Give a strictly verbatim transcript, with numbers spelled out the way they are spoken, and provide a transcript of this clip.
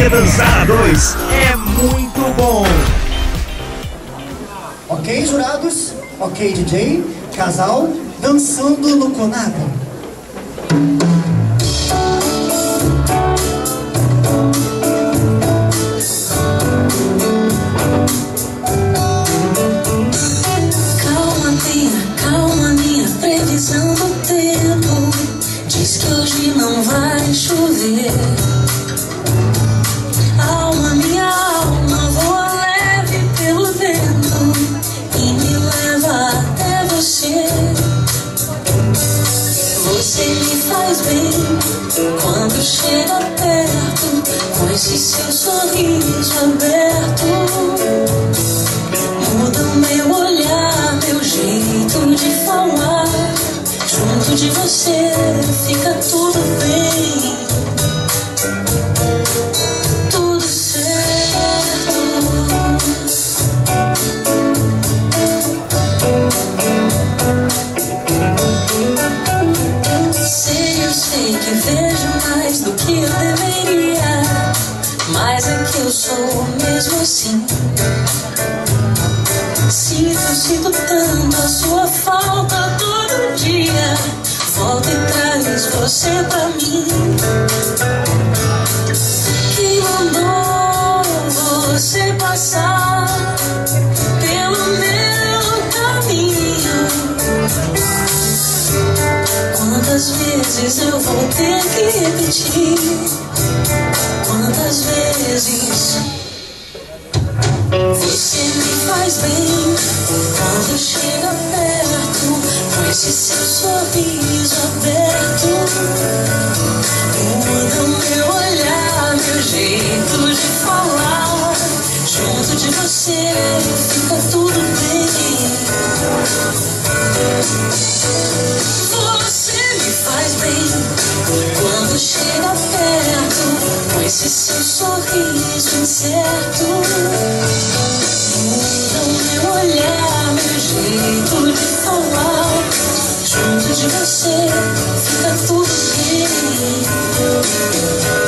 quer dançar a dois é muito bom. Ok, jurados? Ok, D J? Casal dançando no Conab. Calma, minha, calma, minha previsão do tempo diz que hoje não vai chover. Alma, minha alma voa leve pelo vento e me leva até você. Você me faz bem quando chega perto, com esse seu sorriso aberto. Muda o meu olhar, meu jeito de falar. Junto de você fica tudo bem. Tudo certo. Sei, eu sei que vejo mais do que eu deveria, mas é que eu sou mesmo assim. Sinto, sinto tanto a sua falta todo dia. Volta e traz você pra mim. Quem mandou você passar pelo meu caminho? Quantas vezes eu vou ter que repetir? Quantas vezes você me faz bem quando chega perto, com esse seu sorriso aberto. Muda o meu olhar, meu jeito de falar. Junto de você fica tudo bem. Você me faz bem quando chega perto, com esse seu sorriso incerto. Muda o meu olhar, meu jeito de falar. Junto de você fica tudo bem.